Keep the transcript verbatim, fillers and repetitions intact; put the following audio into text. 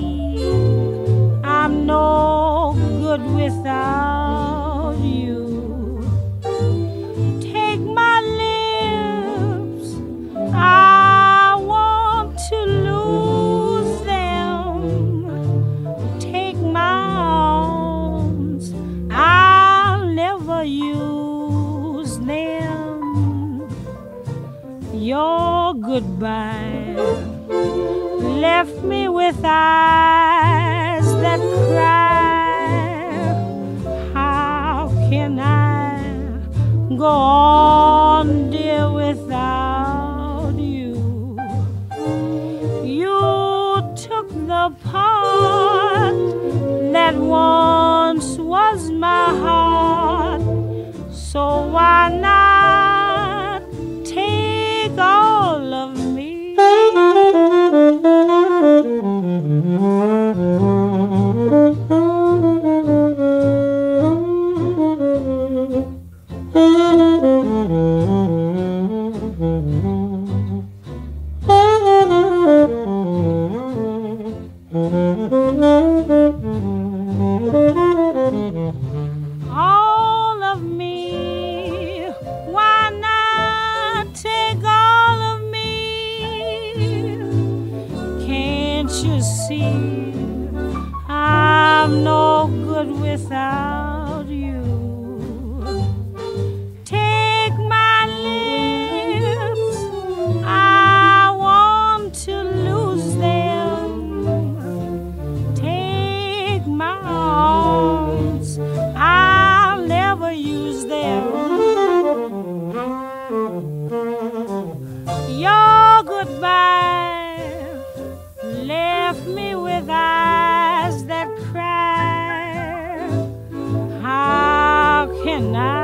I'm no good without you. Take my lips, I want to lose them. Take my arms, I'll never use them. Your goodbye left me with eyes that cry. How can I go on, dear, without you? You took the part that once was my heart, so why not take all of me? All of me, why not take all of me? Can't you see I'm no good without you? Take my lips, I want to lose them. Take my arms, I'll never use them. Your goodbye left me with eyes that cry. How can I